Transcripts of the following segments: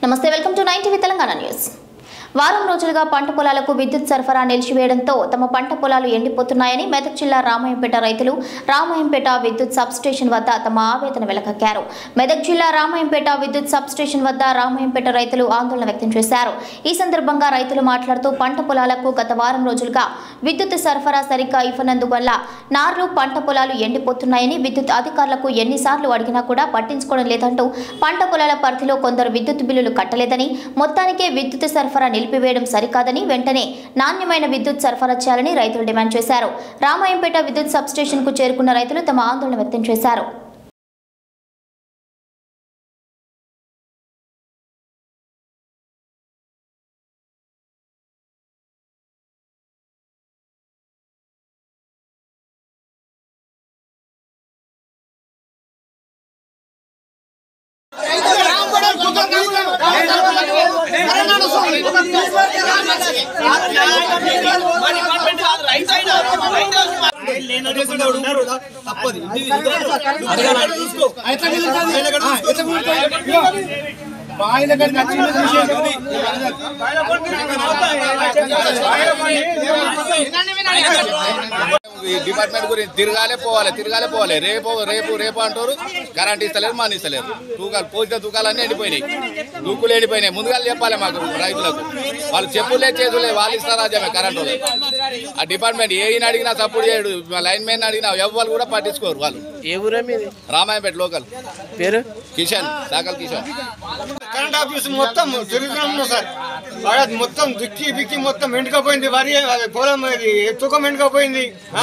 నమస్తే, welcome to 9 Telangana news. వారం రోజులుగా పంట పొలాలకు విద్యుత్ సరఫరా నిలిచివేయడంతో తమ పంట పొలాలు ఎండిపోతున్నాయని మెదక్ జిల్లా రామాయంపేట రైతులు రామాయంపేట విద్యుత్ సబ్ స్టేషన్ వద్ద తమ ఆవేదన వెలకక్కారు. మెదక్ జిల్లా రామాయంపేట విద్యుత్ సబ్ స్టేషన్ వద్ద రామాయంపేట రైతులు ఆందోళన వ్యక్తం చేశారు. ఈ సందర్భంగా రైతులు మాట్లాడుతూ పంట పొలాలకు గత వారం రోజులుగా విద్యుత్ సరఫరా సరిగ్గా ఇవ్వనందువల్ల నార్లు పంట పొలాలు ఎండిపోతున్నాయని విద్యుత్ అధికారులకు ఎన్నిసార్లు అడిగినా కూడా పట్టించుకోవడం లేదంటూ పంట పొలాల పరిధిలో కొందరు విద్యుత్ బిల్లులు కట్టలేదని మొత్తానికే విద్యుత్ సరఫరా నిలిపివేయడం సరికాదని వెంటనే నాణ్యమైన విద్యుత్ సరఫరా చేయాలని రైతులు డిమాండ్ చేశారు. రామాయంపేట విద్యుత్ సబ్ స్టేషన్ కు చేరుకున్న రైతులు తమ ఆందోళన వ్యక్తం చేశారు. డిపార్ట్మెంట్ గురించి తిరగాలే పోవాలి రేపు అంటారు. కరెంట్ ఇస్తలేరు, మాని ఇస్తలేరు. తూకాలు పోసిన తూకాలన్నీ ఎండిపోయినాయి, దూకులు ఎండిపోయినాయి. ముందుగా చెప్పాలి మాకు రైతులకు. వాళ్ళు చెప్పులే చేతులే వాళ్ళు ఇస్తారు రాజ్యమే కరెంట్ వాళ్ళు. ఆ డిపార్ట్మెంట్ ఏయిని అడిగినా సపోర్ట్ చేయడు, లైన్ మ్యాన్ అడిగినా ఎవ్వరు కూడా పట్టించుకోరు. వాళ్ళు ఏ ఊరే మీది? రామాయంపేట లోకల్. పేరు కిషన్, సాకల్ కిషన్. కరెంట్ ఆఫీస్ మొత్తం తిరుగుతున్నాం సార్. మొత్తం దుక్కి బిక్కి మొత్తం ఎండుకపోయింది. వరి పొలం తూకం ఎండుకపోయింది,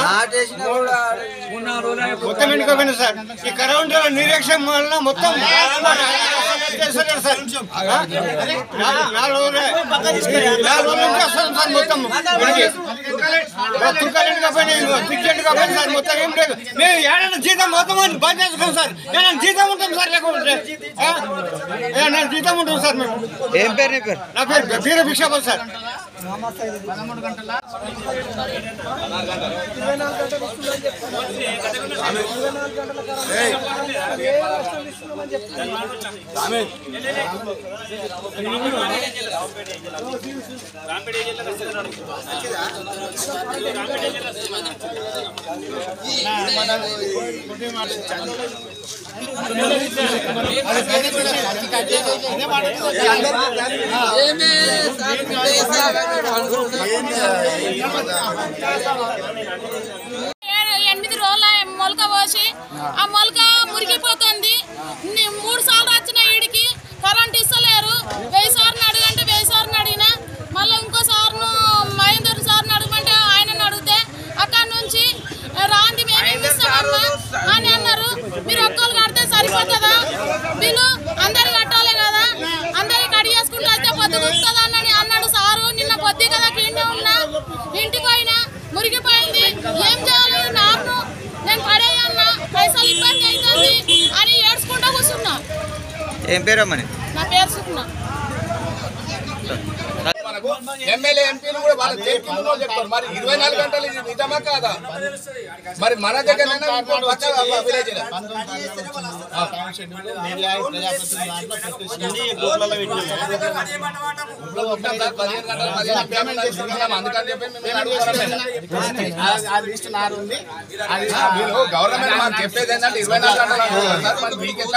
మొత్తం ఎండుకపోయింది సార్. ఈ కరెంట్ నిరీక్షణ వల్ల మొత్తం సార్ 4 రోజుల నుంచి వస్తాం సార్. మొత్తం తుకాలు ఎండుకపోయినాయి, దుక్కి ఎండుకపోయింది సార్. మొత్తం ఏం లేదు. మేము ఏడైనా జీతం మొత్తం బంద్ చేసుకోం సార్. నేను జీతం ఉంటాం సార్, లేకుంటే నేను జీతం ఉంటాం సార్. మేము ఏం పేరు? నీ పేరు? నా పేరు వీర భిక్షాపతి సార్. ఎనిమిది రోజుల మొలక పోసి ఆ మొలక మురిగిపోతుంది. 3 సార్లు వచ్చిన ఈడికి కరెంట్ ఇస్తలేరు. 1000 సార్లు అడిగంటే 1000 సార్లు అడిగినా, మళ్ళీ ఇంకో సార్ను మహేందర్ సార్ని అడగమంటే ఆయనను అడిగితే అక్కడి నుంచి రాంది మేమేమి ఇస్తామమ్మా అని అన్నారు. మీరు ఒక్కరు కడితే సరిపోతుందా? బిల్లు అందరు కట్టాలి కదా, అందరికి కడి చేసుకుంటూ వస్తే పొద్దు గుర్తుందని అన్నాడు సారు. నిన్న పొద్దు కదా కింద ఉన్నా, ఇంటికి పోయినా మురిగిపోయింది. ఏం చేయాలి? నాకు నేను పడేయన్నా, పైసలు ఇబ్బంది అవుతుంది అని ఏడ్చుకుంటూ కూర్చున్నా. ఏం పేరమ్మని? నా పేరు సుకున్నా. ఎమ్మెల్యే ఎంపీలు కూడా వాళ్ళ చెప్తారు. మరి 24 గంటలు ఇది నిజమా కాదా? మరి మన దగ్గర గవర్నమెంట్ మాకు చెప్పేది ఏంటంటే 24 గంటలు మీకు ఎట్లా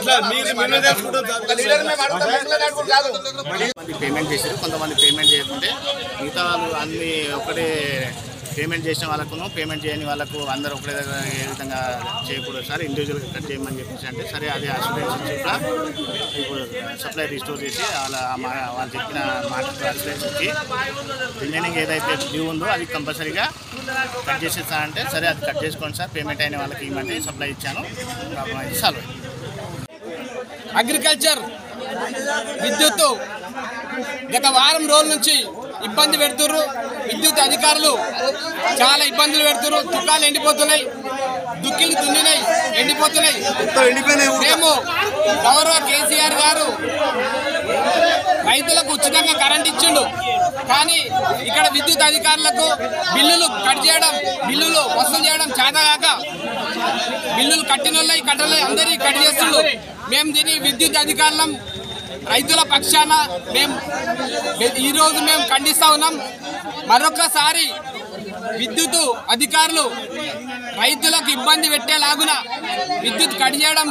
కాదు. పేమెంట్ చేశారు, కొంతమంది పేమెంట్ చేయకుంటే మిగతా వాళ్ళు అన్ని ఒకటే పేమెంట్ చేసిన వాళ్ళకు పేమెంట్ చేయని వాళ్ళకు అందరూ ఒకటే దగ్గర ఏ విధంగా చేయకూడదు సార్, ఇండివిజువల్గా కట్ చేయమని చెప్పేసి అంటే సరే అదే అసూరెన్స్ ఇచ్చి కూడా ఇప్పుడు సప్లై రిస్టోర్ చేసి వాళ్ళు చెప్పిన మాట అసూరెన్స్ ఇచ్చి రిమైనింగ్ ఏదైతే డ్యూ ఉందో అది కంపల్సరీగా కట్ చేసేస్తానంటే సరే అది కట్ చేసుకోండి సార్, పేమెంట్ అయిన వాళ్ళకి ఇవ్వమంటే సప్లై ఇచ్చాను, ప్రాబ్లం అయితే సాల్వ్ అయింది. అగ్రికల్చర్ విద్యుత్ గత వారం రోజుల నుంచి ఇబ్బంది పెడుతున్నారు. విద్యుత్ అధికారులు చాలా ఇబ్బందులు పెడుతున్నారు. తుకాలు ఎండిపోతున్నాయి, దుక్కిలు దున్నినాయి, ఎండిపోతున్నాయి. మేము గౌరవ కేసీఆర్ గారు రైతులకు ఉచితంగా కరెంట్ ఇచ్చిండు, కానీ ఇక్కడ విద్యుత్ అధికారులకు బిల్లులు కట్ చేయడం, బిల్లులు వసూలు చేయడం చేతగాక బిల్లులు కట్టిన వాళ్ళవి కట్టలే అందరికీ కట్ చేస్తుండ్రు. మేము దీన్ని విద్యుత్ అధికారులం రైతుల పక్షాన మేము ఈరోజు మేము ఖండిస్తా ఉన్నాం. మరొకసారి విద్యుత్ అధికారులు రైతులకు ఇబ్బంది పెట్టేలాగున విద్యుత్ కట్ చేయడం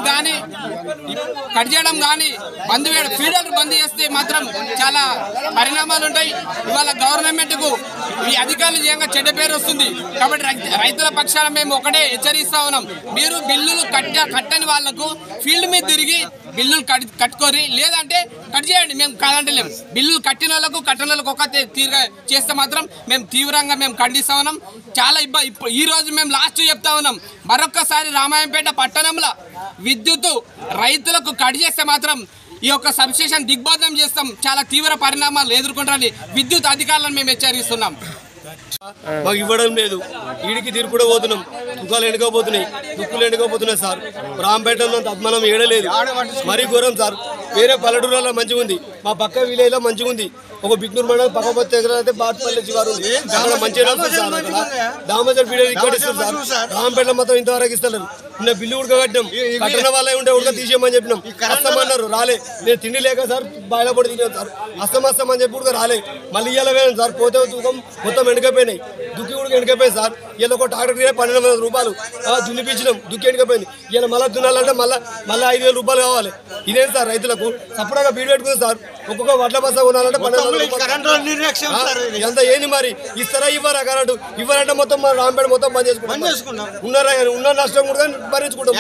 కానీ ఫీడర్ బంద్ చేస్తే మాత్రం చాలా పరిణామాలు ఉంటాయి. ఇవాళ గవర్నమెంట్కు ఈ అధికారులు చేయంగా చెడ్డ పేరు వస్తుంది. కాబట్టి రైతుల పక్షాన మేము ఒకటే హెచ్చరిస్తా ఉన్నాం. మీరు బిల్లులు కట్టని వాళ్లకు ఫీల్డ్ మీద తిరిగి బిల్లులు కట్టుకోరి, లేదంటే కట్ చేయండి. మేము కాదంటలేము. బిల్లులు కట్టిన వాళ్ళకు కట్టని వాళ్ళకు ఒక తీరుగా చేస్తే మాత్రం మేము తీవ్రంగా మేము ఖండిస్తా ఉన్నాం. చాలా ఈ రోజు మేము లాస్ట్ చెప్తా ఉన్నాం, మరొక్కసారి రామాయంపేట పట్టణంలో విద్యుత్ రైతులకు కట్ చేస్తే మాత్రం ఈ యొక్క సబ్స్టేషన్ దిగ్బంధం చేస్తాం. చాలా తీవ్ర పరిణామాలు ఎదుర్కొంటారని విద్యుత్ అధికారులను మేము హెచ్చరిస్తున్నాం. మాకు ఇవ్వడం లేదు, ఈడికి తీర్పుడే పోతున్నాం, దుఃఖాలు ఎండుకోపోతున్నాయి, దుక్కులు ఎండుకోపోతున్నాయి సార్. రాంపేటలో మనం ఏడలేదు, మరీ ఘోరం సార్. వేరే పల్లెటూరులో మంచిగా ఉంది, మా పక్క విలేజ్లో మంచిగా ఉంది. ఒక బిగ్నూరు మండలం పక్క దగ్గర అయితే బాట్పల్లి శివారు ఉంది, అక్కడ మంచిగా దామోదర్ పీరియడ్ ఇక్కడ ఇస్తారు సార్. రాంపేటలో మొత్తం ఇంతవరకు ఇస్తలేరు. నిన్న బిల్లు ఉడక కట్టినాం, కట్టిన వాళ్ళే ఉంటే ఉడక తీసేయమని చెప్పినాం. అస్తమన్నారు, రాలే. నేను తిండి లేక సార్ బాయిల పొడి తిన్నాను సార్. అస్తమని చెప్పి ఉడక రాలే. మళ్ళీ ఇవాళ వేయాలి సార్. పోతే తూకం మొత్తం ఎండిపోయినాయి, దుక్కి ఉడక ఎండిపోయింది సార్. ఇలా ఒక ట్రాక్టర్ 12,000 రూపాయలు దున్నిపించినాం, దుక్కి ఎండిపోయింది. ఇలా మళ్ళీ దున్నాలంటే మళ్ళీ 5,000 రూపాయలు కావాలి. ఇదేం సార్ రైతులకు సపరేట్గా బీడు పెట్టుకుంది సార్. ఒక్కొక్క వడ్ల బస్తా కొనాలంటే 12,000 ఎంత ఏంది మరి? ఇస్తారా ఇవ్వరా? కరెంటు ఇవ్వాలంటే మొత్తం రాంపేట మొత్తం బంద్ చేసుకుంటాం. ఉన్నారా ఉన్న నష్టం కూడా భరించుకుంటాం.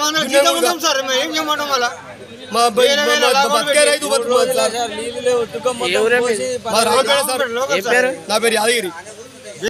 మా బతికే రైతు బతుకు సార్. నా పేరు యాదగిరి.